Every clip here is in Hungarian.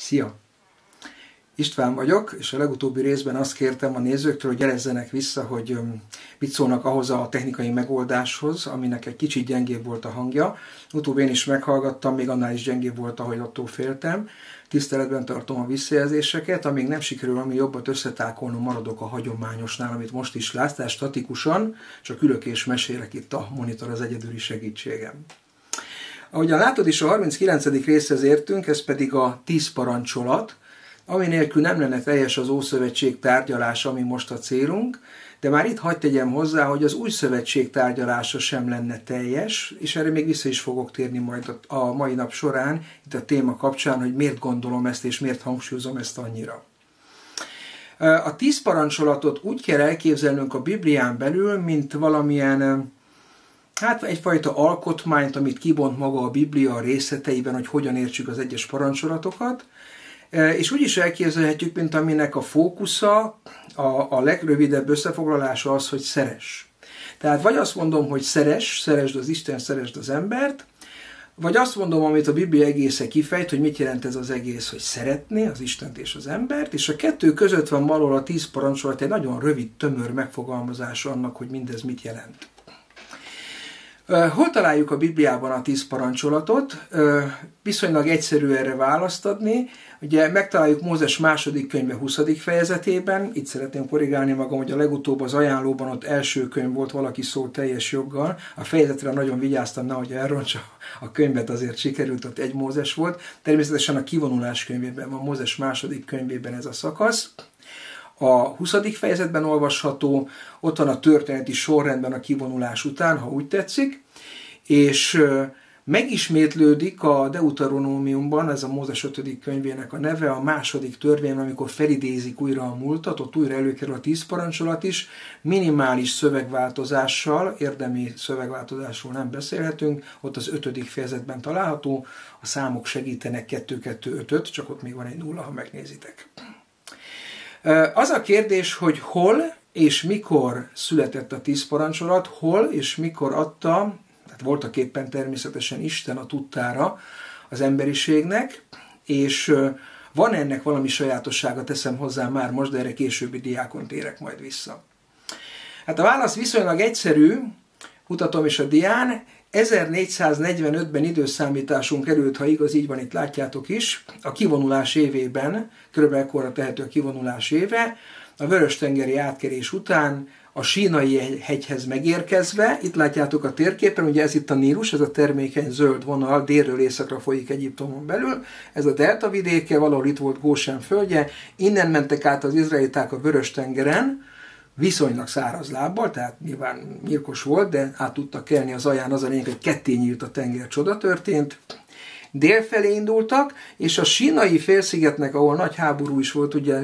Szia! István vagyok, és a legutóbbi részben azt kértem a nézőktől, hogy jelezzenek vissza, hogy mit szólnak ahhoz a technikai megoldáshoz, aminek egy kicsit gyengébb volt a hangja. Utóbb én is meghallgattam, még annál is gyengébb volt, ahogy attól féltem. Tiszteletben tartom a visszajelzéseket, amíg nem sikerül ami jobbat összetákolnom, maradok a hagyományosnál, amit most is látsz, tehát statikusan, csak ülök és mesélek itt a monitor az egyedüli segítségem. Ahogyan látod is, a 39. részhez értünk, ez pedig a 10 parancsolat, ami nélkül nem lenne teljes az Ószövetség tárgyalása, ami most a célunk, de már itt hadd tegyem hozzá, hogy az Új Szövetség tárgyalása sem lenne teljes, és erre még vissza is fogok térni majd a mai nap során, itt a téma kapcsán, hogy miért gondolom ezt, és miért hangsúlyozom ezt annyira. A 10 parancsolatot úgy kell elképzelnünk a Biblián belül, mint valamilyen, egyfajta alkotmányt, amit kibont maga a Biblia a részleteiben, hogy hogyan értsük az egyes parancsolatokat, és úgy is elképzelhetjük, mint aminek a fókusza, a legrövidebb összefoglalása az, hogy szeress. Tehát vagy azt mondom, hogy szeresd az Isten, szeresd az embert, vagy azt mondom, amit a Biblia egészen kifejt, hogy mit jelent ez az egész, hogy szeretni az Istent és az embert, és a kettő között van valahol a 10 parancsolat egy nagyon rövid, tömör megfogalmazása annak, hogy mindez mit jelent. Hol találjuk a Bibliában a 10 parancsolatot? Viszonylag egyszerű erre választ adni. Ugye megtaláljuk Mózes második könyve 20. fejezetében. Itt szeretném korrigálni magam, hogy a legutóbb az ajánlóban ott első könyv volt, valaki szólt teljes joggal. A fejezetre nagyon vigyáztam, nehogy elrontsa a könyvet, azért sikerült, ott egy Mózes volt. Természetesen a kivonulás könyvében van, Mózes második könyvében ez a szakasz. A 20. fejezetben olvasható, ott van a történeti sorrendben a kivonulás után, ha úgy tetszik, és megismétlődik a Deuteronómiumban, ez a Mózes 5. könyvének a neve, a második törvény, amikor felidézik újra a múltat, ott újra előkerül a 10 parancsolat is, minimális szövegváltozással, érdemi szövegváltozásról nem beszélhetünk, ott az 5. fejezetben található, a számok segítenek 2-2-5-5, csak ott még van egy 0, ha megnézitek. Az a kérdés, hogy hol és mikor született a 10 parancsolat, hol és mikor adta, tehát voltaképpen természetesen Isten a tudtára az emberiségnek, és van ennek valami sajátossága, teszem hozzá már most, de erre későbbi diákon térek majd vissza. Hát a válasz viszonylag egyszerű, mutatom is a dián, 1445-ben időszámításunk előtt, ha igaz, így van, itt látjátok is, a kivonulás évében, körülbelül ekkorra tehető a kivonulás éve, a Vörös-tengeri átkelés után a Sínai hegyhez megérkezve, itt látjátok a térképen, ugye ez itt a Nílus, ez a termékeny zöld vonal, délről északra folyik Egyiptomon belül, ez a delta vidéke, valahol itt volt Gósen földje, innen mentek át az izraeliták a Vörös-tengeren, viszonylag száraz lábbal, tehát nyilván nyírkos volt, de át tudtak kelni az alján, az a lényeg, hogy ketté nyílt a tenger, csoda történt. Délfelé indultak, és a Sínai félszigetnek, ahol nagy háború is volt, ugye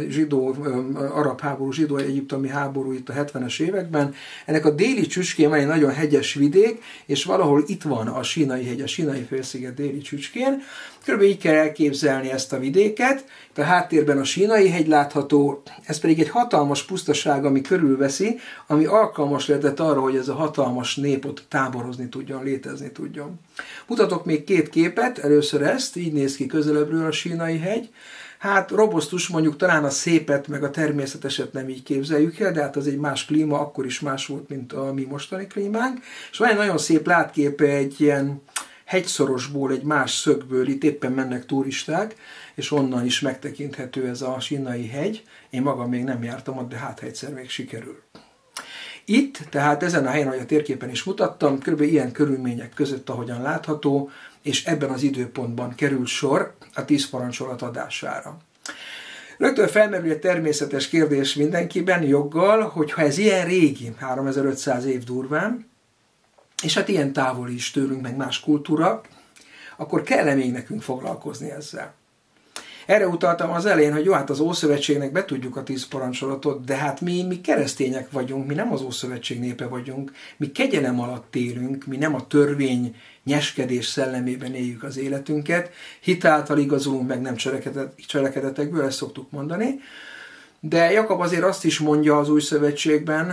arab háború, zsidó-egyiptomi háború itt a 70-es években, ennek a déli csücskén van egy nagyon hegyes vidék, és valahol itt van a Sínai hegy, a Sínai félsziget déli csücskén. Körülbelül így kell elképzelni ezt a vidéket. A háttérben a Sínai hegy látható, ez pedig egy hatalmas pusztaság, ami körülveszi, ami alkalmas lehetett arra, hogy ez a hatalmas nép ott táborozni tudjon, létezni tudjon. Mutatok még 2 képet, először ezt, így néz ki közelebbről a Sínai hegy. Hát robosztus, mondjuk talán a szépet, meg a természeteset nem így képzeljük el, de hát az egy más klíma, akkor is más volt, mint a mi mostani klímánk. És van egy nagyon szép látképe egy ilyen hegyszorosból, egy más szögből, itt éppen mennek turisták, és onnan is megtekinthető ez a Sínai hegy. Én magam még nem jártam ott, de hát egyszer még sikerül. Itt, tehát ezen a helyen, ahogy a térképen is mutattam, kb. Ilyen körülmények között, ahogyan látható, és ebben az időpontban került sor a 10 parancsolat adására. Rögtön felmerül egy természetes kérdés mindenkiben, joggal, hogy ha ez ilyen régi, 3500 év durván, és hát ilyen távol is tőlünk, meg más kultúra, akkor kell-e még nekünk foglalkozni ezzel? Erre utaltam az elején, hogy jó, hát az Ószövetségnek betudjuk a 10 parancsolatot, de hát mi keresztények vagyunk, mi nem az Ószövetség népe vagyunk, mi kegyelem alatt élünk, mi nem a törvény nyeskedés szellemében éljük az életünket, hit által igazolunk meg, nem cselekedetekből, ezt szoktuk mondani. De Jakab azért azt is mondja az Új Szövetségben,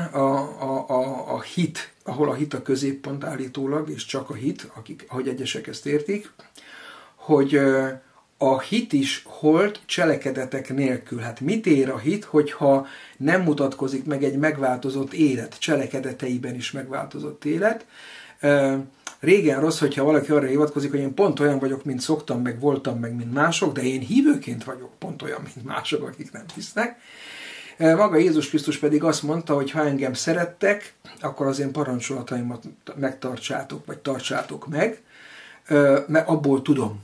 a hit, ahol a hit a középpont állítólag, és csak a hit, ahogy egyesek ezt értik, hogy a hit is holt cselekedetek nélkül. Hát mit ér a hit, hogyha nem mutatkozik meg egy megváltozott élet, cselekedeteiben is megváltozott élet. Régen rossz, hogyha valaki arra hivatkozik, hogy én pont olyan vagyok, mint szoktam, meg voltam, meg mint mások, de én hívőként vagyok pont olyan, mint mások, akik nem hisznek. Maga Jézus Krisztus pedig azt mondta, hogy ha engem szerettek, akkor az én parancsolataimat megtartsátok, vagy tartsátok meg, mert abból tudom.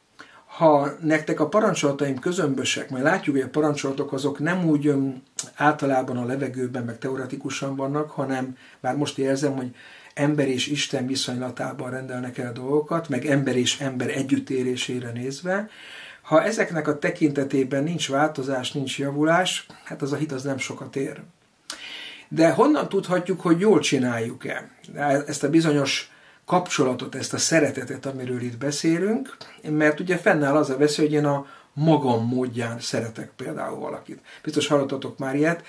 Ha nektek a parancsolataim közömbösek, majd látjuk, hogy a parancsolatok azok nem úgy általában a levegőben, meg teoretikusan vannak, hanem bár most érzem, hogy ember és Isten viszonylatában rendelnek el dolgokat, meg ember és ember együttérésére nézve. Ha ezeknek a tekintetében nincs változás, nincs javulás, hát az a hit az nem sokat ér. De honnan tudhatjuk, hogy jól csináljuk-e ezt a bizonyos kapcsolatot, ezt a szeretetet, amiről itt beszélünk, mert ugye fennáll az a veszély, hogy én a magam módján szeretek például valakit. Biztos hallottatok már ilyet,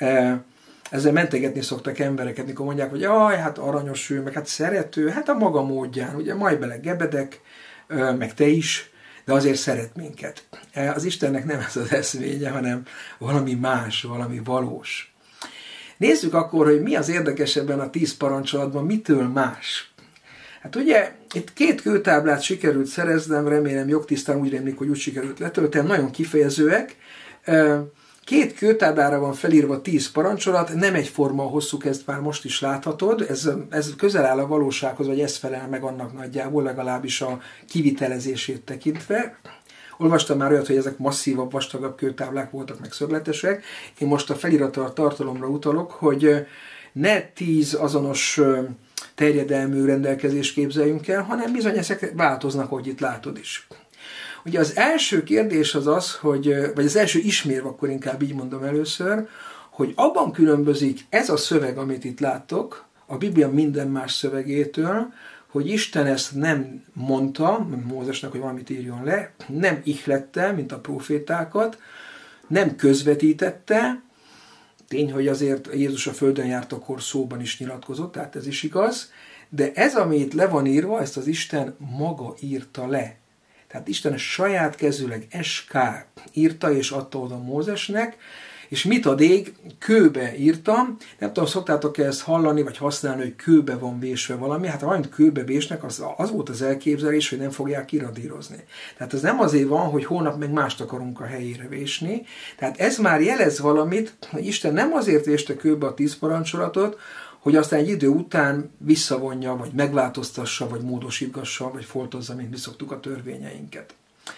ezzel mentegetni szoktak embereket, mikor mondják, hogy jaj, hát aranyos ő, meg hát szerető, hát a maga módján, ugye majd bele gebedek, meg te is, de azért szeret minket. Az Istennek nem ez az eszménye, hanem valami más, valami valós. Nézzük akkor, hogy mi az érdekesebben a 10 parancsolatban, mitől más. Hát ugye itt 2 kőtáblát sikerült szereznem, remélem jogtisztán úgy rémlik, hogy úgy sikerült letöltem, nagyon kifejezőek. 2 kőtáblára van felírva 10 parancsolat, nem egyforma a hosszú, ezt már most is láthatod, ez közel áll a valósághoz, vagy ez felel meg annak nagyjából, legalábbis a kivitelezését tekintve. Olvastam már olyat, hogy ezek masszívabb, vastagabb kőtáblák voltak, meg szögletesek. Én most a feliratra, tartalomra utalok, hogy ne 10 azonos terjedelmű rendelkezést képzeljünk el, hanem bizony ezek változnak, hogy itt látod is. Ugye az első kérdés az az, hogy, vagy az első ismérv, akkor inkább így mondom először, hogy abban különbözik ez a szöveg, amit itt láttok, a Biblia minden más szövegétől, hogy Isten ezt nem mondta, Mózesnek, hogy valamit írjon le, nem ihlette, mint a profétákat, nem közvetítette, tény, hogy azért Jézus a földön járt, akkor szóban is nyilatkozott, tehát ez is igaz, de ez, ami itt le van írva, ezt az Isten maga írta le. Tehát Isten saját kezűleg SK írta és adta oda Mózesnek, és mit addig? Kőbe írtam. Nem tudom, szoktátok ezt hallani, vagy használni, hogy kőbe van vésve valami. Hát ha valamit kőbe vésnek, az volt az elképzelés, hogy nem fogják kiradírozni. Tehát ez nem azért van, hogy holnap meg mást akarunk a helyére vésni. Tehát ez már jelez valamit, hogy Isten nem azért véste kőbe a 10 parancsolatot, hogy aztán egy idő után visszavonja, vagy megváltoztassa, vagy módosítgassa, vagy foltozza, mint mi szoktuk a törvényeinket.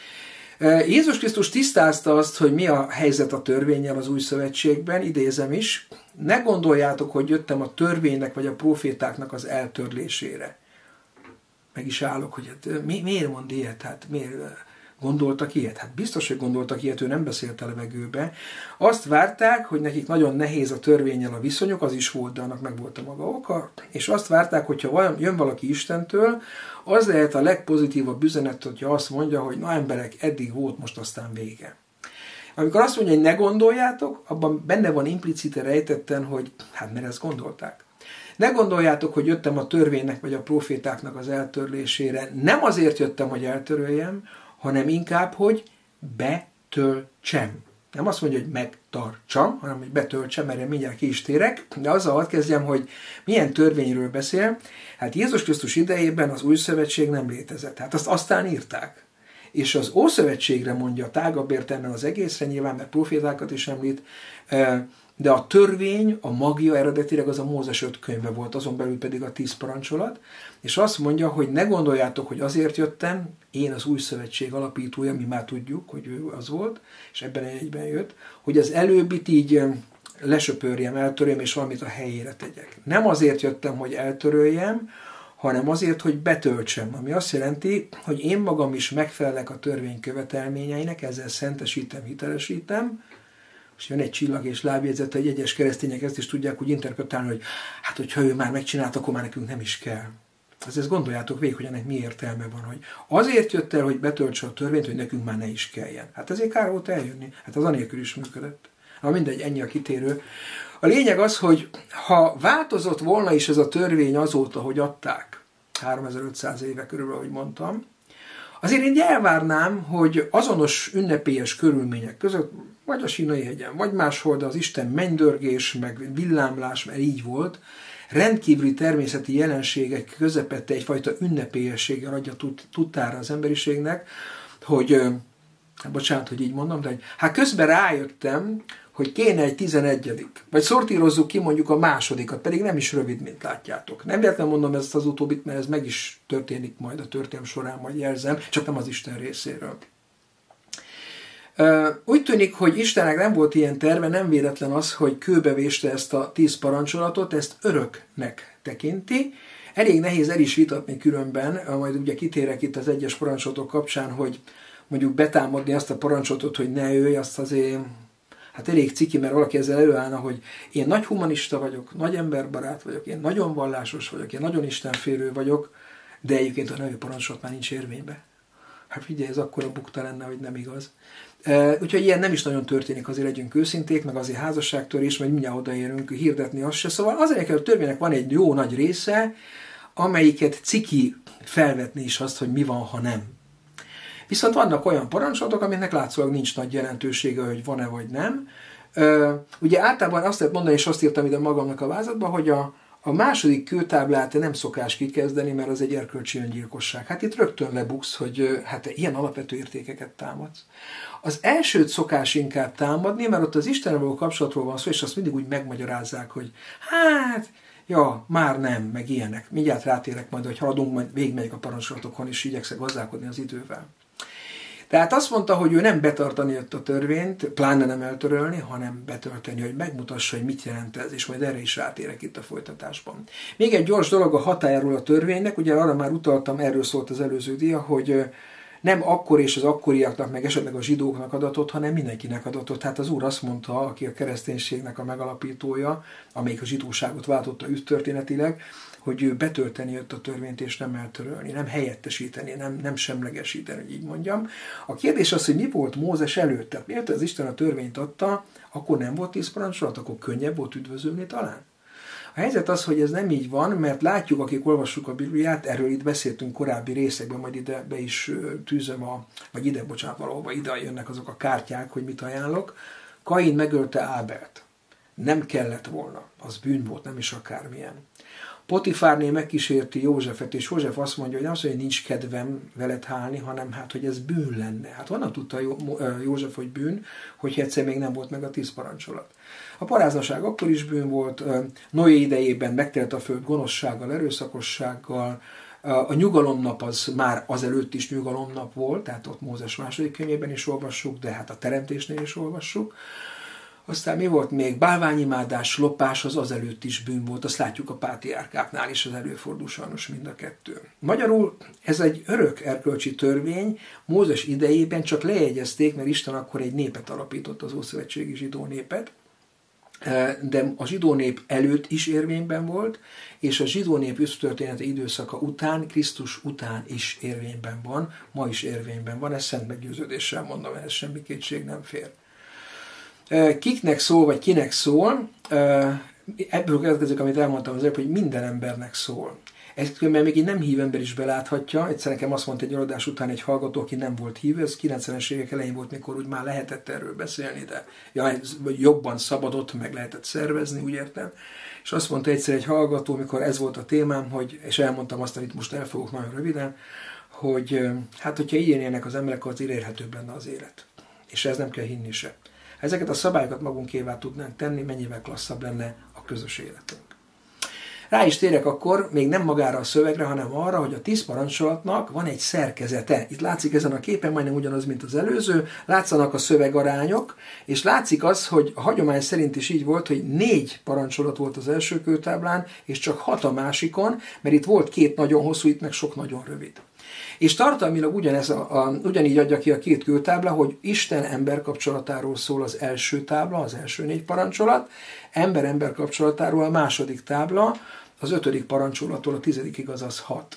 Jézus Krisztus tisztázta azt, hogy mi a helyzet a törvénnyel az új szövetségben, idézem is, ne gondoljátok, hogy jöttem a törvénynek vagy a profétáknak az eltörlésére. Meg is állok, hogy hát, miért mond ilyet? Hát miért gondoltak ilyet? Hát biztos, hogy gondoltak ilyet, ő nem beszélt a levegőbe. Azt várták, hogy nekik nagyon nehéz a törvénnyel a viszonyok, az is volt, de annak meg volt a maga oka, és azt várták, hogyha jön valaki Istentől, az lehet a legpozitívabb üzenet, hogyha azt mondja, hogy na emberek, eddig volt, most aztán vége. Amikor azt mondja, hogy ne gondoljátok, abban benne van implicite rejtetten, hogy hát mert ezt gondolták. Ne gondoljátok, hogy jöttem a törvénynek vagy a profétáknak az eltörlésére. Nem azért jöttem, hogy eltöröljem, hanem inkább, hogy betöltsem. Nem azt mondja, hogy megtartsam, hanem hogy betöltsem, erre mindjárt ki is térek, de azzal hadd kezdjem, hogy milyen törvényről beszél. Hát Jézus Krisztus idejében az új szövetség nem létezett. Hát azt aztán írták. És az Ószövetségre mondja tágabb értelemben az egészre, nyilván, mert profétákat is említ, de a törvény, a magja eredetileg az a Mózes 5 könyve volt, azon belül pedig a 10 parancsolat, és azt mondja, hogy ne gondoljátok, hogy azért jöttem, én az új szövetség alapítója, mi már tudjuk, hogy ő az volt, és ebben egyben jött, hogy az előbbit így lesöpörjem, eltörjem, és valamit a helyére tegyek. Nem azért jöttem, hogy eltöröljem, hanem azért, hogy betöltsem, ami azt jelenti, hogy én magam is megfelelek a törvény követelményeinek, ezzel szentesítem, hitelesítem. Most jön egy csillag és lábjegyzet, hogy egyes keresztények ezt is tudják úgy interpretálni, hogy hát, hogyha ő már megcsinálta, akkor már nekünk nem is kell. Ezt gondoljátok végig, hogy ennek mi értelme van, hogy azért jött el, hogy betöltse a törvényt, hogy nekünk már ne is kelljen. Hát ezért kár volt eljönni. Hát az anélkül is működött. Na mindegy, ennyi a kitérő. A lényeg az, hogy ha változott volna is ez a törvény azóta, hogy adták, 3500 éve körül, ahogy mondtam, Azért én elvárnám, hogy azonos ünnepélyes körülmények között, vagy a Sínai-hegyen, vagy máshol, de az Isten mennydörgés, meg villámlás, mert így volt, rendkívüli természeti jelenségek közepette egyfajta ünnepélyességgel adja tudtára az emberiségnek, hogy, bocsánat, hogy így mondom, de hát közben rájöttem, hogy kéne egy 11. Vagy szortírozzuk ki mondjuk a másodikat, pedig nem is rövid, mint látjátok. Nem véletlenül mondom ezt az utóbbit, mert ez meg is történik majd a történelem során, majd jelzem, csak nem az Isten részéről. Úgy tűnik, hogy Istennek nem volt ilyen terve, nem véletlen az, hogy kőbevéste ezt a 10 parancsolatot, ezt öröknek tekinti. Elég nehéz el is vitatni különben, majd ugye kitérek itt az egyes parancsolatok kapcsán, hogy mondjuk betámadni azt a parancsolatot, hogy ne ölj, azt azért hát elég ciki, mert valaki ezzel előállna, hogy én nagy humanista vagyok, nagy emberbarát vagyok, én nagyon vallásos vagyok, én nagyon istenfélő vagyok, de egyébként a női parancsolat már nincs érvénybe. Hát figyelj, ez akkora bukta lenne, hogy nem igaz. Úgyhogy ilyen nem is nagyon történik, azért legyünk őszinték, meg azért házasságtörés, majd mindjárt odaérünk hirdetni azt se. Szóval azért, hogy a törvénynek van egy jó nagy része, amelyiket ciki felvetni is azt, hogy mi van, ha nem. Viszont vannak olyan parancsolatok, aminek látszólag nincs nagy jelentősége, hogy van-e vagy nem. Ugye általában azt lehet mondani, és azt írtam ide magamnak a vázatba, hogy a második kőtáblát nem szokás kikezdeni, mert az egy erkölcsi öngyilkosság. Hát itt rögtön lebuksz, hogy hát ilyen alapvető értékeket támadsz. Az elsőt szokás inkább támadni, mert ott az Istennel való kapcsolatról van szó, és azt mindig úgy megmagyarázzák, hogy hát, ja, már nem, meg ilyenek. Mindjárt rátérek majd, hogy haladunk, majd végigmegyek a parancsolatokon, és igyekszek gazdálkodni az idővel. Tehát azt mondta, hogy ő nem betartani jött a törvényt, pláne nem eltörölni, hanem betölteni, hogy megmutassa, hogy mit jelent ez, és majd erre is rátérek itt a folytatásban. Még egy gyors dolog a hatájáról a törvénynek, ugye arra már utaltam, erről szólt az előző dia, hogy nem akkor és az akkoriaknak, meg esetleg a zsidóknak adatot, hanem mindenkinek adatot. Hát az Úr azt mondta, aki a kereszténységnek a megalapítója, amelyik a zsidóságot váltotta üdvtörténetileg, hogy ő betölteni jött a törvényt, és nem eltörölni, nem helyettesíteni, nem semlegesíteni, hogy így mondjam. A kérdés az, hogy mi volt Mózes előtt. Tehát miért az Isten a törvényt adta, akkor nem volt 10 parancsolat, akkor könnyebb volt üdvözölni talán. A helyzet az, hogy ez nem így van, mert látjuk, akik olvassuk a Bibliát, erről itt beszéltünk korábbi részekben, majd ide be is tűzöm, valahova ide jönnek azok a kártyák, hogy mit ajánlok. Kain megölte Ábelt. Nem kellett volna. Az bűn volt, nem is akármilyen. Potifárné megkísérti Józsefet, és József azt mondja, hogy nem azt mondja, hogy nincs kedvem veled hálni, hanem hát, hogy ez bűn lenne. Hát honnan tudta József, hogy bűn, hogy egyszer még nem volt meg a 10 parancsolat. A paráznaság akkor is bűn volt, Noé idejében megtelt a föld gonoszsággal, erőszakossággal, a nyugalomnap az már azelőtt is nyugalomnap volt, tehát ott Mózes második könyvében is olvassuk, de hát a teremtésnél is olvassuk. Aztán mi volt még? Bálványimádás, lopás az azelőtt is bűn volt, azt látjuk a pátriárkáknál is, az előfordul sajnos mind a kettő. Magyarul ez egy örök erkölcsi törvény, Mózes idejében csak lejegyezték, mert Isten akkor egy népet alapított, az ószövetségi zsidó népet, de a zsidó nép előtt is érvényben volt, és a zsidó nép üdvtörténeti időszaka után, Krisztus után is érvényben van, ma is érvényben van, ezt szent meggyőződéssel mondom, ez semmi kétség nem fér. Kiknek szól, vagy kinek szól, ebből következik, amit elmondtam azért, hogy minden embernek szól. Ezt különben még így nem hív ember is beláthatja. Egyszer nekem azt mondta egy előadás után egy hallgató, aki nem volt hívő, ez 90-es évek elején volt, mikor úgy már lehetett erről beszélni, de jobban szabadott, meg lehetett szervezni, úgy értem. És azt mondta egyszer egy hallgató, mikor ez volt a témám, és elmondtam azt, amit most elfogok nagyon röviden, hogy hát, hogyha így élnének az emberek, az érhetőbb lenne az élet. És ez nem kell hinni se. Ha ezeket a szabályokat magunkévá tudnánk tenni, mennyivel klasszabb lenne a közös életünk. Rá is térek akkor még nem magára a szövegre, hanem arra, hogy a 10 parancsolatnak van egy szerkezete. Itt látszik ezen a képen majdnem ugyanaz, mint az előző, látszanak a szövegarányok, és látszik az, hogy a hagyomány szerint is így volt, hogy 4 parancsolat volt az első kőtáblán, és csak 6 a másikon, mert itt volt 2 nagyon hosszú, itt meg sok nagyon rövid. És tartalmilag ugyanígy adja ki a 2 kőtábla, hogy Isten-ember kapcsolatáról szól az első tábla, az első 4 parancsolat, ember-ember kapcsolatáról a második tábla, az 5. parancsolattól a 10. azaz 6.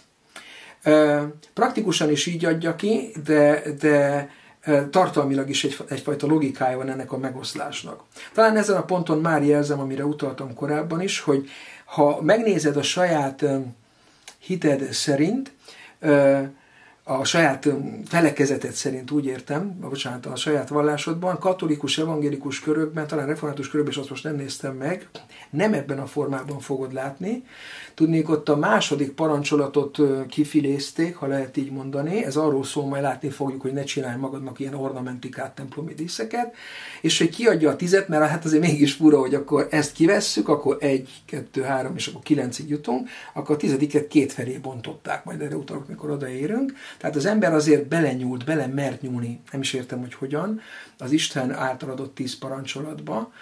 Praktikusan is így adja ki, de tartalmilag is egyfajta logikája van ennek a megoszlásnak. Talán ezen a ponton már jelzem, amire utaltam korábban is, hogy ha megnézed a saját hited szerint, a saját felekezetet szerint úgy értem, bocsánat, a saját vallásodban, katolikus, evangélikus körökben, talán református körökben, és azt most nem néztem meg, nem ebben a formában fogod látni. Tudnék, ott a második parancsolatot kifilézték, ha lehet így mondani, ez arról szól, majd látni fogjuk, hogy ne csinálj magadnak ilyen ornamentikát, templomi díszeket, és hogy kiadja a 10, mert hát azért mégis fura, hogy akkor ezt kivesszük, akkor 1, 2, 3, és akkor 9-ig jutunk, akkor a 10-et kétfelé bontották, majd erre utalok, mikor odaérünk. Tehát az ember azért belenyúlt, mert nyúlni, nem is értem, hogy hogyan, az Isten által adott 10 parancsolatba.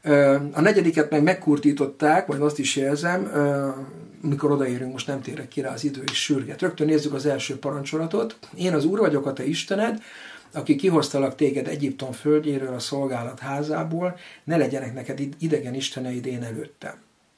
A 4. meg megkurtították, majd azt is jelzem, mikor odaérünk, most nem térek ki rá, az idő is sürget. Rögtön nézzük az első parancsolatot. Én az Úr vagyok, a te Istened, aki kihoztalak téged Egyiptom földjéről, a szolgálat házából, ne legyenek neked idegen isteneid én előttem.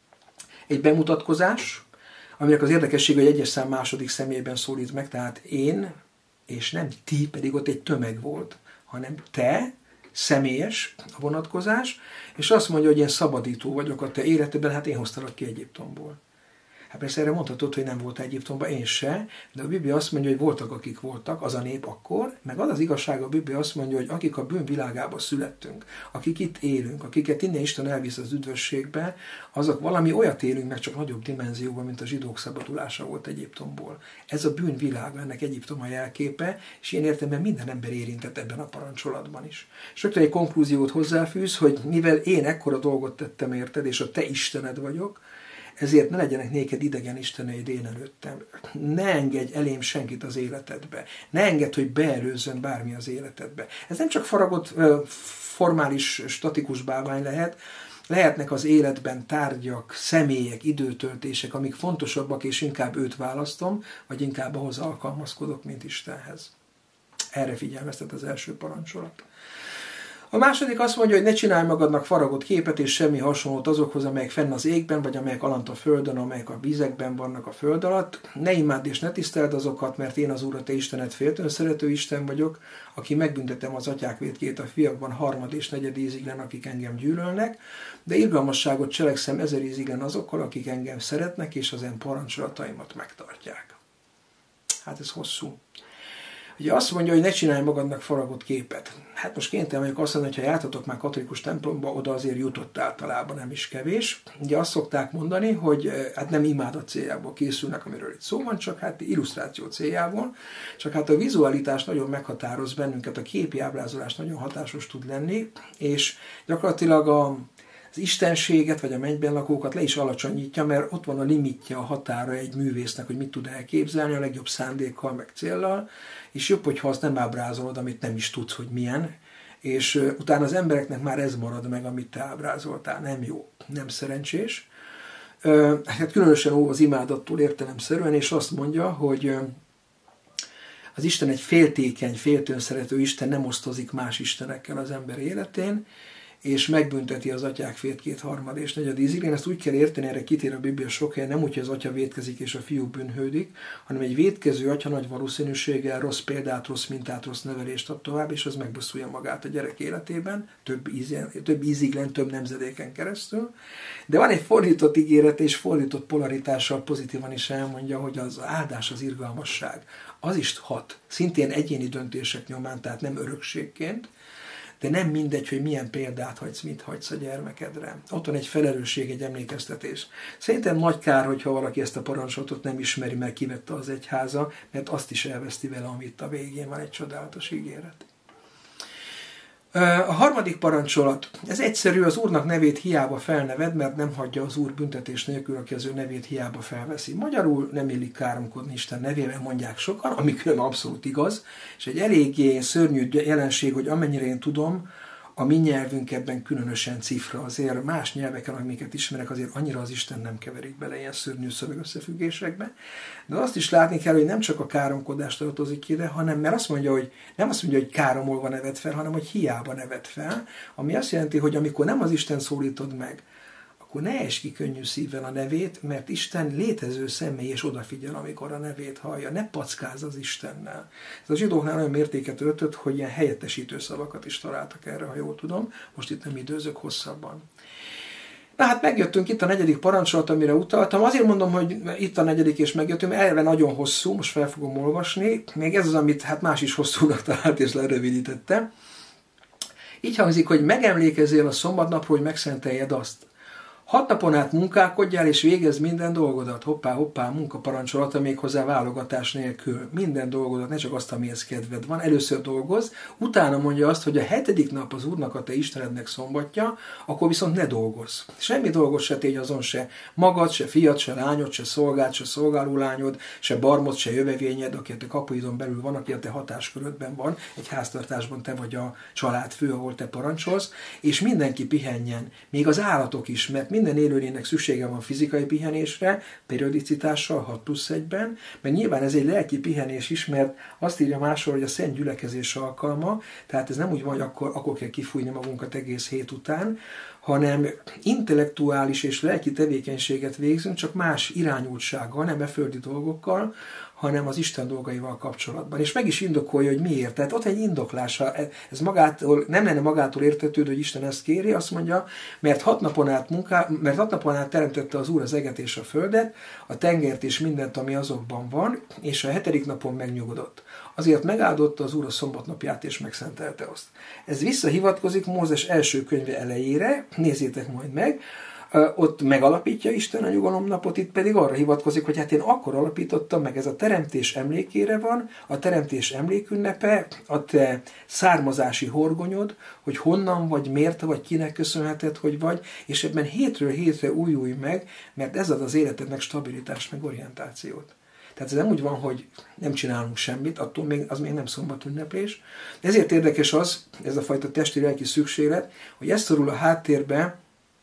Egy bemutatkozás, aminek az érdekessége, hogy egyes szám második személyben szólít meg, tehát én, és nem ti, pedig ott egy tömeg volt, hanem te, személyes a vonatkozás, és azt mondja, hogy én szabadító vagyok a te életedben, hát én hoztalak ki Egyiptomból. Hát persze erre mondhatod, hogy nem volt Egyiptomban, én se, de a Biblia azt mondja, hogy voltak, akik voltak, az a nép akkor, meg az az igazság, a Biblia azt mondja, hogy akik a bűn világába születtünk, akik itt élünk, akiket innen Isten elvisz az üdvösségbe, azok valami olyat élünk meg csak nagyobb dimenzióban, mint a zsidók szabadulása volt Egyiptomból. Ez a bűn világa, ennek Egyiptom a jelképe, és én értem, minden ember érintett ebben a parancsolatban is. És rögtön egy konklúziót hozzáfűz, hogy mivel én ekkora dolgot tettem érted, és a te Istened vagyok, ezért ne legyenek néked idegen isteneid én előttem. Ne engedj elém senkit az életedbe. Ne engedd, hogy beelőzzön bármi az életedbe. Ez nem csak faragott, formális, statikus bálvány lehet, lehetnek az életben tárgyak, személyek, időtöltések, amik fontosabbak, és inkább őt választom, vagy inkább ahhoz alkalmazkodok, mint Istenhez. Erre figyelmeztet az első parancsolat. A második azt mondja, hogy ne csinálj magadnak faragott képet és semmi hasonlót azokhoz, amelyek fenn az égben, vagy amelyek alant a földön, amelyek a vizekben vannak a föld alatt. Ne imádd és ne tiszteld azokat, mert én az Úr, a te Istened féltőn szerető Isten vagyok, aki megbüntetem az atyák vétkét a fiakban 3. és 4. íziglen, akik engem gyűlölnek, de irgalmasságot cselekszem 1000 íziglen azokkal, akik engem szeretnek, és az én parancsolataimat megtartják. Hát ez hosszú. Ugye azt mondja, hogy ne csinálj magadnak faragott képet. Hát most kénytelen vagyok azt mondani, hogy ha jártatok már katolikus templomba, oda azért jutott általában, nem is kevés. Ugye azt szokták mondani, hogy hát nem imádat céljából készülnek, amiről itt szó van, csak hát illusztráció céljából. Csak hát a vizualitás nagyon meghatároz bennünket, a képi ábrázolás nagyon hatásos tud lenni, és gyakorlatilag az istenséget, vagy a mennyben lakókat le is alacsonyítja, mert ott van a limitje, a határa egy művésznek, hogy mit tud elképzelni, a legjobb szándékkal, meg céllal, és jobb, hogyha azt nem ábrázolod, amit nem is tudsz, hogy milyen, és utána az embereknek már ez marad meg, amit te ábrázoltál. Nem jó, nem szerencsés. Hát különösen az imádattól értelemszerűen, és azt mondja, hogy az Isten egy féltékeny, féltőn szerető Isten, nem osztozik más istenekkel az ember életén, és megbünteti az atyák vétkét 3. és 4. íziglen. Ezt úgy kell érteni, erre kitér a Biblia sok helyen, nem úgy, hogy az atya vétkezik és a fiú bűnhődik, hanem egy vétkező atya nagy valószínűséggel rossz példát, rossz mintát, rossz nevelést ad tovább, és az megbosszulja magát a gyerek életében, több íziglen, több nemzedéken keresztül. De van egy fordított ígéret és fordított polaritással pozitívan is elmondja, hogy az áldás, az irgalmasság, az is hat, szintén egyéni döntések nyomán, tehát nem örökségként, de nem mindegy, hogy milyen példát hagysz, mit hagysz a gyermekedre. Ott van egy felelősség, egy emlékeztetés. Szerintem nagy kár, hogyha valaki ezt a parancsolatot nem ismeri, mert kivette az egyháza, mert azt is elveszti vele, amit a végén van, egy csodálatos ígéret. A 3. parancsolat. Ez egyszerű, az Úrnak nevét hiába felneved, mert nem hagyja az Úr büntetés nélkül, aki az ő nevét hiába felveszi. Magyarul nem illik káromkodni Isten nevével, mondják sokan, ami különben abszolút igaz, és egy eléggé szörnyű jelenség, hogy amennyire én tudom, a mi nyelvünkben különösen cifra. Azért más nyelveken, amiket ismerek, azért annyira az Isten nem keverik bele ilyen szörnyű szövegösszefüggésekbe. De azt is látni kell, hogy nem csak a káromkodás tartozik ide, hanem mert azt mondja, hogy nem azt mondja, hogy káromolva neved fel, hanem hogy hiába neved fel, ami azt jelenti, hogy amikor nem az Isten szólítod meg, akkor ne esd ki könnyű szívvel a nevét, mert Isten létező személy, és odafigyel, amikor a nevét hallja. Ne packázz az Istennel. Ez a zsidóknál olyan mértéket öltött, hogy ilyen helyettesítő szavakat is találtak erre, ha jól tudom. Most itt nem időzök hosszabban. Na hát megjöttünk, itt a 4. parancsolat, amire utaltam. Azért mondom, hogy itt a 4. és megjöttünk, eleve nagyon hosszú, most fel fogom olvasni. Még ez az, amit hát más is hosszúnak talált, és lerövidítette. Így hangzik, hogy megemlékezzél a szombatnapról, hogy megszenteljed azt. 6 napon át munkálkodjál, és végezd minden dolgodat. Hoppá, hoppá, munkaparancsolata még hozzá válogatás nélkül. Minden dolgodat, ne csak azt, amihez kedved van. Először dolgozz, utána mondja azt, hogy a 7. nap az Úrnak, a te Istenednek szombatja, akkor viszont ne dolgozz. Semmi dolgot se tégy azon, se magad, se fiad, se lányod, se szolgád, se szolgálólányod, se barmod, se jövevényed, aki a te kapuidon belül van, aki a te hatáskörödben van, egy háztartásban te vagy a családfő, ahol te parancsolsz, és mindenki pihenjen, még az állatok is, mert minden élőlénynek szüksége van fizikai pihenésre, periodicitással 6+1-ben, mert nyilván ez egy lelki pihenés is, mert azt írja máshol, hogy a szent gyülekezés alkalma, tehát ez nem úgy van, hogy akkor kell kifújni magunkat egész hét után, hanem intellektuális és lelki tevékenységet végzünk, csak más irányultsággal, nem földi dolgokkal, hanem az Isten dolgaival kapcsolatban. És meg is indokolja, hogy miért. Tehát ott egy indoklása, ez magától, nem lenne magától értetődő, hogy Isten ezt kéri, azt mondja, mert 6 napon át teremtette az Úr az eget és a földet, a tengert és mindent, ami azokban van, és a 7. napon megnyugodott. Azért megáldotta az Úr a szombatnapját, és megszentelte azt. Ez visszahivatkozik Mózes első könyve elejére, nézzétek majd meg, ott megalapítja Isten a nyugalomnapot, itt pedig arra hivatkozik, hogy hát én akkor alapítottam meg, ez a teremtés emlékére van, a teremtés emlékünnepe, a te származási horgonyod, hogy honnan vagy, miért vagy, kinek köszönheted, hogy vagy, és ebben hétről hétre újulj meg, mert ez ad az életednek stabilitást, meg orientációt. Tehát ez nem úgy van, hogy nem csinálunk semmit, attól még, az még nem szombatünneplés. Ezért érdekes az, ez a fajta testi-lelki szükséglet, hogy ez szorul a háttérbe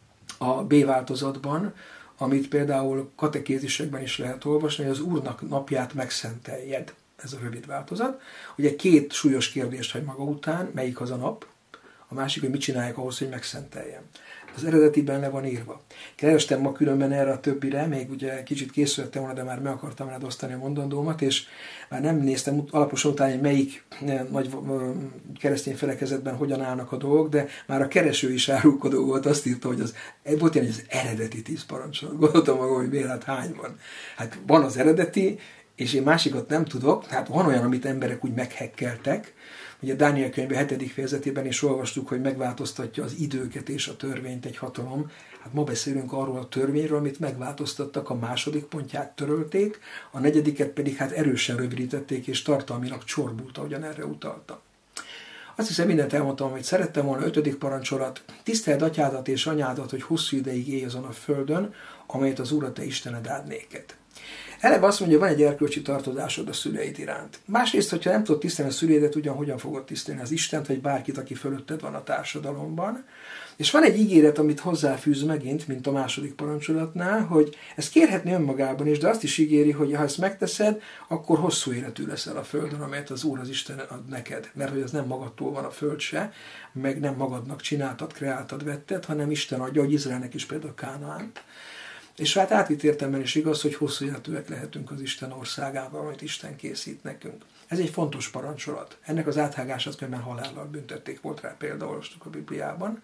a B változatban, amit például katekézisekben is lehet olvasni, hogy az Úrnak napját megszenteljed. Ez a rövid változat. Ugye 2 súlyos kérdést hagy maga után, melyik az a nap, a másik, hogy mit csinálják ahhoz, hogy megszenteljem. Az eredetiben le van írva. Kerestem ma különben erre a többire, még ugye kicsit készültem volna, de már meg akartam rád osztani a mondandómat, és már nem néztem alaposan utána, hogy melyik nagy keresztény felekezetben hogyan állnak a dolgok, de már a kereső is árulkodó volt, azt írta, hogy volt ilyen, hogy az eredeti 10 parancsolat. Gondoltam magam, hogy miért, hát hány van. Hát van az eredeti, és én másikat nem tudok, hát van olyan, amit emberek úgy meghekkeltek. Ugye Dániel könyve 7. fejezetében is olvastuk, hogy megváltoztatja az időket és a törvényt egy hatalom. Hát ma beszélünk arról a törvényről, amit megváltoztattak, a 2. pontját törölték, a 4. pedig hát erősen rövidítették, és tartalmilag csorbult, ahogyan erre utalta. Azt hiszem, mindent elmondtam, hogy szerettem volna. 5. parancsolat. Tiszteld atyádat és anyádat, hogy hosszú ideig élj azon a földön, amelyet az Úr a te Istened áld néked. Eleve azt mondja, van egy erkölcsi tartozásod a szüleid iránt. Másrészt, hogyha nem tudod tisztelni a szüleidet, hogyan fogod tisztelni az Istent, vagy bárkit, aki fölötted van a társadalomban. És van egy ígéret, amit hozzáfűz megint, mint a 2. parancsolatnál, hogy ezt kérhetni önmagában is, de azt is ígéri, hogy ha ezt megteszed, akkor hosszú életű leszel a földön, amelyet az Úr az Isten ad neked. Mert hogy ez nem magadtól van a föld se, meg nem magadnak csináltad, kreáltad, vetted, hanem Isten adja, hogy Izraelnek is például Kánaánt. És hát átvitt értelemben is igaz, hogy hosszú életűek lehetünk az Isten országában, amit Isten készít nekünk. Ez egy fontos parancsolat. Ennek az áthágását különben halállal büntették, volt rá például, olvastuk a Bibliában.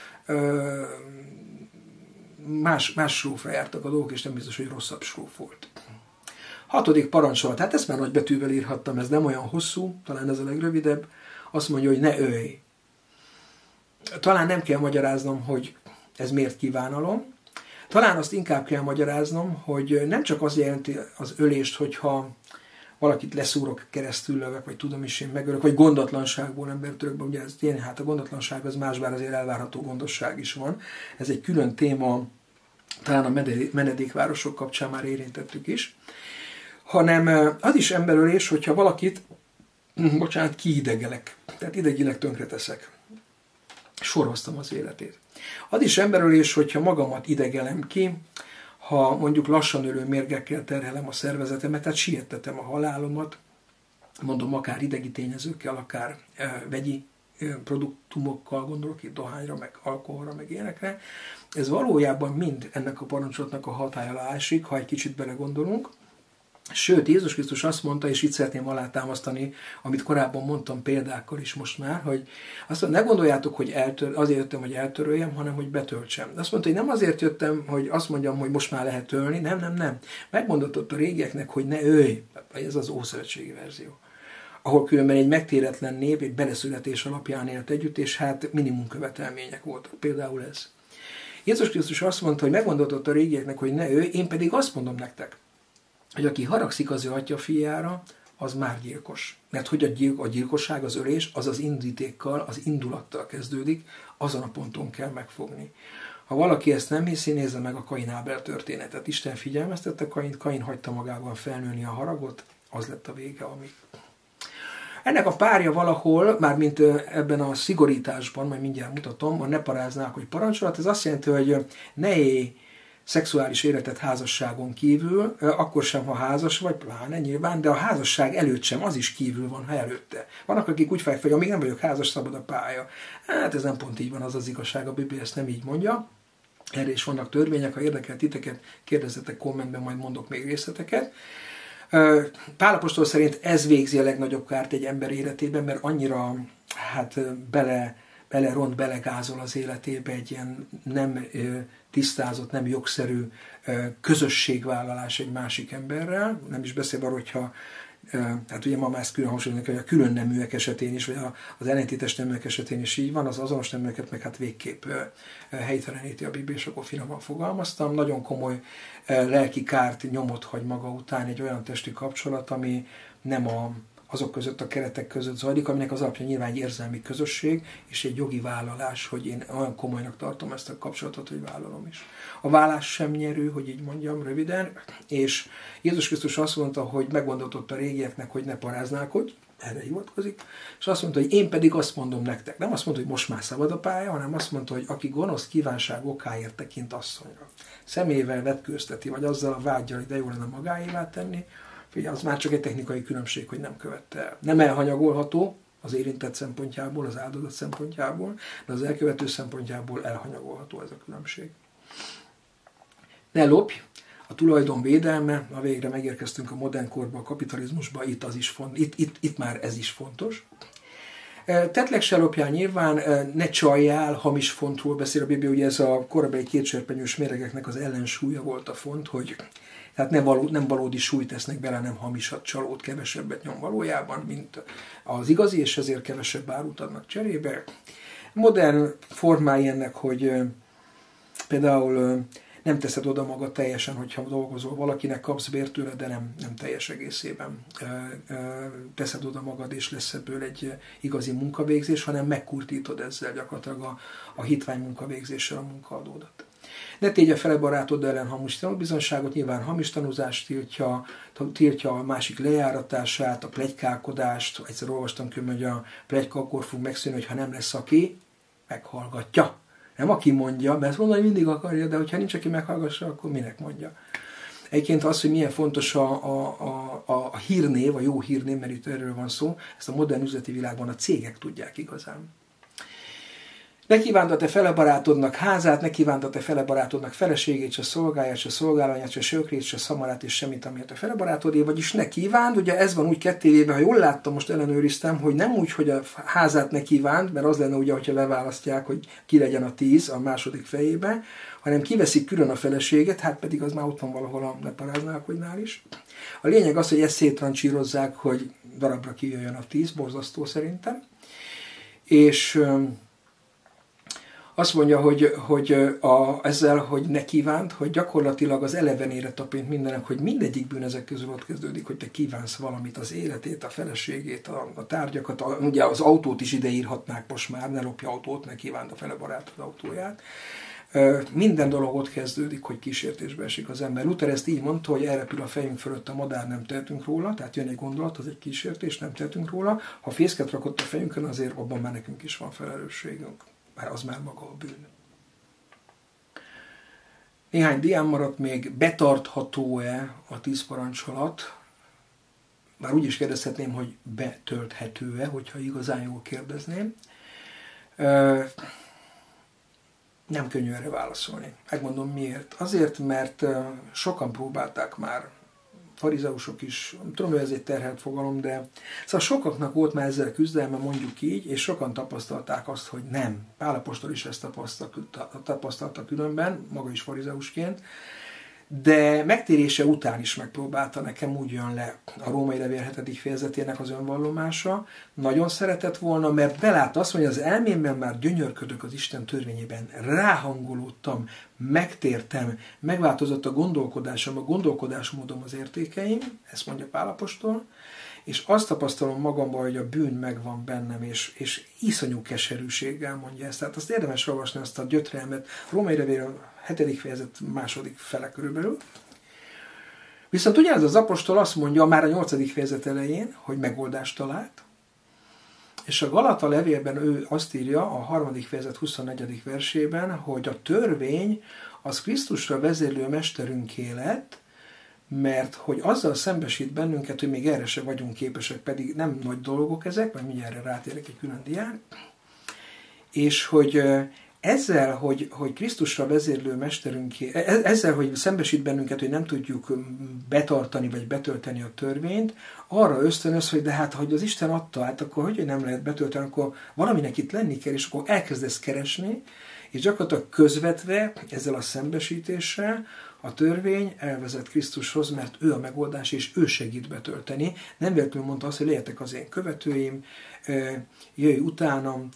Más srófra jártak a dolgok, és nem biztos, hogy rosszabb sróf volt. 6. parancsolat. Hát ezt már nagy betűvel írhattam, ez nem olyan hosszú, talán ez a legrövidebb. Azt mondja, hogy ne ölj. Talán nem kell magyaráznom, hogy ez miért kívánalom. Talán azt inkább kell magyaráznom, hogy nem csak az jelenti az ölést, hogyha valakit leszúrok, keresztül lövök, vagy tudom is én megölök, vagy gondatlanságból embert ölök be, ugye ez ilyen, hát a gondatlanság az más, bár azért elvárható gondosság is van. Ez egy külön téma, talán a menedékvárosok kapcsán már érintettük is. Hanem az is emberölés, hogyha valakit, kiidegelek, tehát idegileg tönkreteszek. Soroztam az életét. Az is emberölés, hogyha magamat idegelem ki, ha mondjuk lassan ölő mérgekkel terhelem a szervezetemet, tehát siettetem a halálomat, mondom, akár idegi tényezőkkel, akár vegyi produktumokkal, gondolok itt dohányra, meg alkoholra, meg ilyenekre. Ez valójában mind ennek a parancsolatnak a hatálya alá esik, ha egy kicsit belegondolunk. Sőt, Jézus Krisztus azt mondta, és itt szeretném alátámasztani, amit korábban mondtam példákkal is most már, hogy azt mondta, ne gondoljátok, hogy azért jöttem, hogy eltöröljem, hanem hogy betöltsem. De azt mondta, hogy nem azért jöttem, hogy azt mondjam, hogy most már lehet ölni, nem. Megmondott ott a régieknek, hogy ne ölj, ez az ószövetségi verzió. Ahol különben egy megtéretlen nép, egy beleszületés alapján élt együtt, és hát minimum követelmények voltak. Például ez. Jézus Krisztus azt mondta, hogy megmondott ott a régieknek, hogy ne ölj, én pedig azt mondom nektek, hogy aki haragszik az ő atya fiára, az már gyilkos. Mert hogy a gyilkosság, az ölés, az az indítékkal, az indulattal kezdődik, azon a ponton kell megfogni. Ha valaki ezt nem hiszi, nézze meg a Kain-Ábel történetet. Isten figyelmeztette Kaint, Kain hagyta magában felnőni a haragot, az lett a vége, ami. Ennek a párja valahol, mármint ebben a szigorításban, majd mindjárt mutatom, a ne paráznák, hogy parancsolat, ez azt jelenti, hogy ne élj szexuális életet házasságon kívül, akkor sem, ha házas vagy, pláne nyilván, de a házasság előtt sem, az is kívül van, ha előtte. Vannak, akik úgy fejek, hogy amíg nem vagyok házas, szabad a pálya. Hát ez nem pont így van, az az igazság, a Biblia ezt nem így mondja. Erre is vannak törvények, ha érdekel titeket, kérdezzetek kommentben, majd mondok még részleteket. Pál apostol szerint ez végzi a legnagyobb kárt egy ember életében, mert annyira belegázol az életébe egy ilyen nem tisztázott, nem jogszerű közösségvállalás egy másik emberrel. Nem is beszélve arról, hogyha hát ugye ma már ezt külön hangsúlyoznak, hogy a külön neműek esetén is, vagy az ellentétes neműek esetén is így van, az azonos neműeket meg hát végképp helyteleníti a Biblia, és akkor finoman fogalmaztam. Nagyon komoly lelki kárt nyomot hagy maga után egy olyan testi kapcsolat, ami nem azok között, a keretek között zajlik, aminek az alapja nyilván egy érzelmi közösség, és egy jogi vállalás, hogy én olyan komolynak tartom ezt a kapcsolatot, hogy vállalom is. A vállás sem nyerő, hogy így mondjam röviden, és Jézus Krisztus azt mondta, hogy megmondatott a régieknek, hogy ne paráználkodj, erre hivatkozik, és azt mondta, hogy én pedig azt mondom nektek. Nem azt mondta, hogy most már szabad a pálya, hanem azt mondta, hogy aki gonosz kívánság okáért tekint asszonyra, személyével vetkőzteti, vagy azzal a vággyal, hogy de jó lenne magáévá tenni, az már csak egy technikai különbség, hogy nem követte el. Nem elhanyagolható az érintett szempontjából, az áldozat szempontjából, de az elkövető szempontjából elhanyagolható ez a különbség. Ne lopj, a tulajdon védelme, na végre megérkeztünk a modern korba, a kapitalizmusba, itt már ez is fontos. Tettleg se lopjál nyilván, ne csaljál, hamis fontról beszél a Biblia, ugye ez a korabeli kétserpenyős méregeknek az ellensúlya volt a font, hogy tehát nem valódi súlyt tesznek bele, nem hamisat, csalót, kevesebbet nyom valójában, mint az igazi, és ezért kevesebb árut adnak cserébe. Modern formái ennek, hogy például nem teszed oda magad teljesen, hogyha dolgozol valakinek, kapsz bért tőle, de nem teljes egészében teszed oda magad, és lesz ebből egy igazi munkavégzés, hanem megkurtítod ezzel gyakorlatilag a hitvány munkavégzéssel a munkaadódat. Ne tégy a fele barátod ellen hamis tanúbizonyságot, nyilván hamis tanúzást tiltja a másik lejáratását, a pletykálkodást. Egyszer olvastam különben, hogy a pletyka akkor fog megszűnni, hogyha nem lesz aki meghallgatja. Nem aki mondja, mert ezt mondani mindig akarja, de hogyha nincs aki meghallgassa, akkor minek mondja. Egyébként az, hogy milyen fontos a hírnév, a jó hírnév, mert itt erről van szó, ezt a modern üzleti világban a cégek tudják igazán. Ne kívánt a te fele barátodnak házát, ne kívánt a te fele barátodnak feleségét, se szolgáját, se szolgálanyát, se sökrét, se szamarát, és semmit, ami a te fele barátodé, vagyis ne kívánt. Ugye ez van úgy kettévéve, ha jól láttam, most ellenőriztem, hogy nem úgy, hogy a házát ne kívánt, mert az lenne ugye, hogyha leválasztják, hogy ki legyen a 10 a második fejébe, hanem kiveszik külön a feleséget, hát pedig az már ott van valahol a ne paráználkodnál is. A lényeg az, hogy ezt széttrancsírozzák, hogy darabra kijöjjön a 10, borzasztó szerintem. És azt mondja, hogy ezzel, hogy ne kívánt, hogy gyakorlatilag az elevenére tapint mindenek, hogy mindegyik bűn ezek közül ott kezdődik, hogy te kívánsz valamit, az életét, a feleségét, a tárgyakat, ugye az autót is ideírhatnák most már, ne lopj autót, ne kívánt a fele barátod autóját. Minden dolog ott kezdődik, hogy kísértésbe esik az ember. Luther ezt így mondta, hogy elrepül a fejünk fölött a madár, nem tehetünk róla, tehát jön egy gondolat, az egy kísértés, nem tehetünk róla. Ha fészket rakott a fejünkön, azért abban már nekünk is van felelősségünk. Mert az már maga a bűn. Néhány diám maradt még, betartható-e a 10 parancsolat? Bár úgy is kérdezhetném, hogy betölthető-e, hogyha igazán jól kérdezném. Nem könnyű erre válaszolni. Megmondom miért. Azért, mert sokan próbálták már farizeusok is, tudom, hogy ez egy terhelt fogalom, de szóval sokaknak volt már ezzel küzdelme, mondjuk így, és sokan tapasztalták azt, hogy nem. Pál apostol is ezt tapasztalta különben, maga is farizeusként, de megtérése után is megpróbálta, nekem úgy jön le a Római Levél 7. fejezetének az önvallomása. Nagyon szeretett volna, mert belátta azt, hogy az elmémben már gyönyörködök az Isten törvényében, ráhangolódtam, megtértem, megváltozott a gondolkodásom, a gondolkodásmódom, az értékeim, ezt mondja Pál apostol, és azt tapasztalom magamban, hogy a bűn megvan bennem, és iszonyú keserűséggel mondja ezt. Tehát azt érdemes olvasni, azt a gyötrelmet, Római Levél 7. fejezet második fele körülbelül. Viszont ugyanez az apostol azt mondja már a 8. fejezet elején, hogy megoldást talált, és a Galata levélben ő azt írja a 3. fejezet 24. versében, hogy a törvény az Krisztusra vezérlő mesterünké lett, mert hogy azzal szembesít bennünket, hogy még erre se vagyunk képesek, pedig nem nagy dolgok ezek, majd mindjárt rátérek egy külön dián, és hogy ezzel, hogy Krisztusra vezérlő mesterünké, ezzel, hogy szembesít bennünket, hogy nem tudjuk betartani vagy betölteni a törvényt, arra ösztönöz, hogy de hát, hogy az Isten adta, hát akkor hogy nem lehet betölteni, akkor valaminek itt lenni kell, és akkor elkezdesz keresni, és gyakorlatilag közvetve ezzel a szembesítéssel a törvény elvezet Krisztushoz, mert ő a megoldás, és ő segít betölteni. Nem véletlenül mondta azt, hogy legyetek az én követőim, jöjj utánam,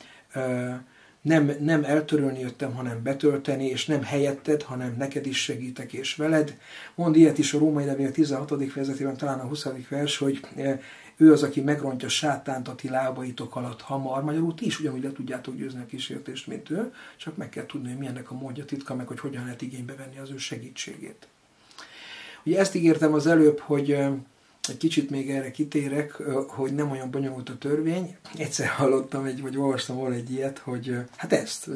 nem eltörölni jöttem, hanem betölteni, és nem helyetted, hanem neked is segítek és veled. Mond ilyet is a Római Levél 16. fejezetében, talán a 20. vers, hogy ő az, aki megrontja sátánt a ti lábaitok alatt hamar. Magyarul ti is ugyanúgy le tudjátok győzni a kísértést, mint ő, csak meg kell tudni, hogy milyennek a módja, titka, meg hogy hogyan lehet igénybe venni az ő segítségét. Ugye ezt ígértem az előbb, hogy egy kicsit még erre kitérek, hogy nem olyan bonyolult a törvény. Egyszer hallottam, vagy olvastam volna egy ilyet, hogy hát ezt,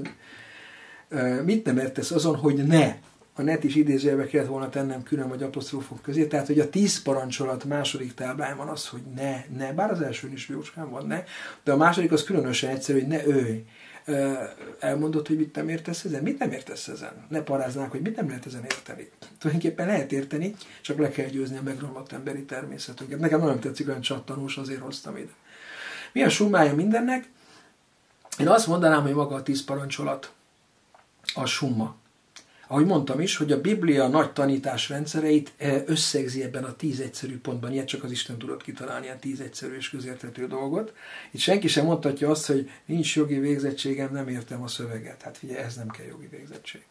mit nem értesz azon, hogy ne. A net is idézőjelbe kellett volna tennem külön vagy aposztrófok közé, tehát hogy a 10 parancsolat második táblán van az, hogy ne, bár az elsőn is jóskán van ne, de a második az különösen egyszerű, hogy ne ölj. Elmondod, hogy mit nem értesz ezen? Mit nem értesz ezen? Ne paráznák, hogy mit nem lehet ezen érteni. Tulajdonképpen lehet érteni, csak le kell győzni a megromlott emberi természetünket. Nekem nagyon tetszik, olyan csattanós, azért hoztam ide. Mi a summája mindennek? Én azt mondanám, hogy maga a 10 parancsolat a summa. Ahogy mondtam is, hogy a Biblia nagy tanítás rendszereit összegzi ebben a 10 egyszerű pontban, ilyet csak az Isten tudott kitalálni, ilyen 10 egyszerű és közérthető dolgot. Itt senki sem mondhatja azt, hogy nincs jogi végzettségem, nem értem a szöveget. Hát figyelj, ez nem kell jogi végzettség.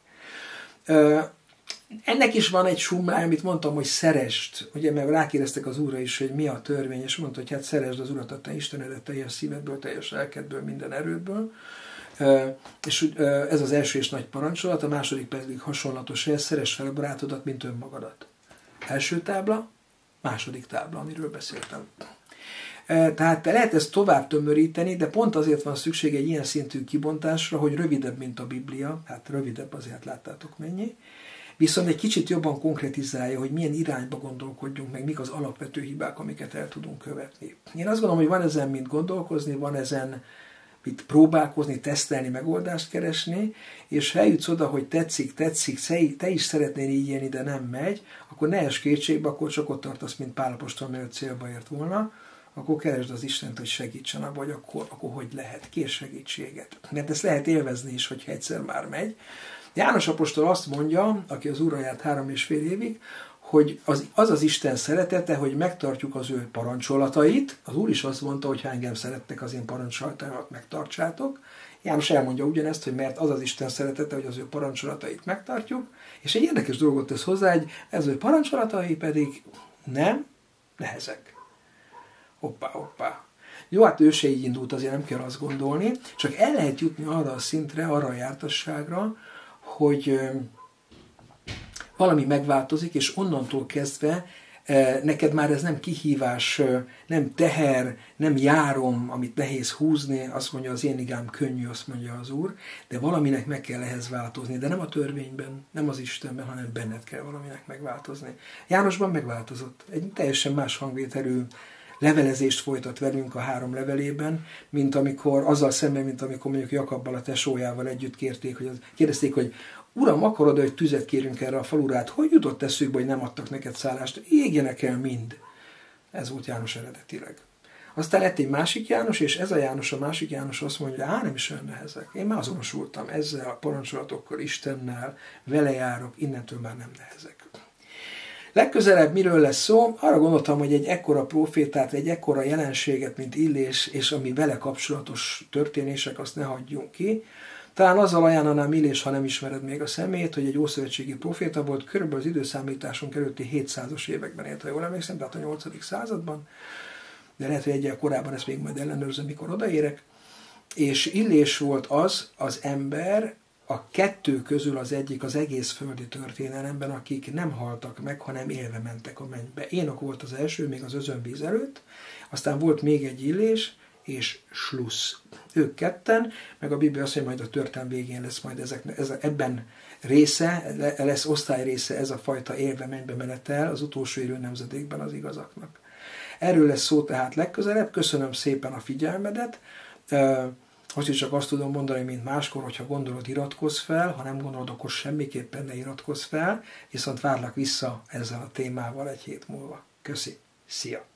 Ennek is van egy summája, amit mondtam, hogy szeresd. Ugye, mert rákérdeztek az Úrra is, hogy mi a törvény, és mondta, hogy hát szeresd az Urat, a te Istenedet teljes szívedből, teljes lelkedből, minden erődből. És ez az első és nagy parancsolat, a második pedig hasonlatos, hogy szeress fel a barátodat, mint önmagadat. Első tábla, második tábla, amiről beszéltem. Tehát lehet ezt tovább tömöríteni, de pont azért van szükség egy ilyen szintű kibontásra, hogy rövidebb, mint a Biblia, hát rövidebb azért láttátok mennyi, viszont egy kicsit jobban konkretizálja, hogy milyen irányba gondolkodjunk, meg mik az alapvető hibák, amiket el tudunk követni. Én azt gondolom, hogy van ezen mit gondolkozni, van ezen mit próbálkozni, tesztelni, megoldást keresni, és ha eljutsz oda, hogy tetszik, te is szeretnél így élni, de nem megy, akkor ne esd kétségbe, akkor csak ott tartasz, mint Pál apostol, mielőtt célba ért volna, akkor keresd az Istent, hogy segítsen abba, vagy akkor hogy lehet, kér segítséget. Mert ezt lehet élvezni is, hogyha egyszer már megy. János apostol azt mondja, aki az Úrra járt 3,5 évig, hogy az Isten szeretete, hogy megtartjuk az ő parancsolatait. Az Úr is azt mondta, hogy ha engem szerettek, az én parancsolataimat megtartsátok. János elmondja ugyanezt, hogy mert az Isten szeretete, hogy az ő parancsolatait megtartjuk, és egy érdekes dolgot tesz hozzá, hogy ez ő parancsolatai pedig nem nehezek. Hoppá. Jó, hát ő se így indult, azért nem kell azt gondolni, csak el lehet jutni arra a szintre, arra a jártasságra, hogy valami megváltozik, és onnantól kezdve neked már ez nem kihívás, nem teher, nem járom, amit nehéz húzni, azt mondja, az én igám könnyű, azt mondja az Úr, de valaminek meg kell ehhez változni, de nem a törvényben, nem az Istenben, hanem benned kell valaminek megváltozni. Jánosban megváltozott, egy teljesen más hangvételű levelezést folytat velünk a 3 levelében, mint amikor, azzal szemben, mint amikor mondjuk Jakabbal, a tesójával együtt kérdezték, hogy Uram, akarod, hogy tüzet kérünk erre a falura? Hát hogy jutott eszükbe, hogy nem adtak neked szállást? Égjenek el mind. Ez volt János eredetileg. Aztán lett egy másik János, és ez a János, a másik János azt mondja, nem is olyan nehezek. Én már azonosultam ezzel a parancsolatokkal, Istennel, vele járok, innentől már nem nehezek. Legközelebb miről lesz szó? Arra gondoltam, hogy egy ekkora profétát, egy ekkora jelenséget, mint Illés, és ami vele kapcsolatos történések, azt ne hagyjunk ki. Talán azzal ajánlanám Illés, ha nem ismered még a személyét, hogy egy ószövetségi proféta volt, körülbelül az időszámításunk előtti 700-as években élt, ha jól emlékszem, tehát a 8. században, de lehet, hogy egyel korábban ezt még majd ellenőrzöm, mikor odaérek. És Illés volt az ember, a kettő közül az egyik az egész földi történelemben, akik nem haltak meg, hanem élve mentek a mennybe. Énok volt az első, még az özönvíz előtt, aztán volt még egy Illés, és Slusz. Ők ketten, meg a Biblia azt mondja, majd a történelem végén lesz majd ebben része, lesz osztály része ez a fajta élve mennybe menetel az utolsó élő nemzedékben az igazaknak. Erről lesz szó tehát legközelebb. Köszönöm szépen a figyelmedet. Most is csak azt tudom mondani, mint máskor, hogyha gondolod, iratkozz fel, ha nem gondolod, akkor semmiképpen ne iratkozz fel, viszont várlak vissza ezzel a témával egy hét múlva. Köszi, szia!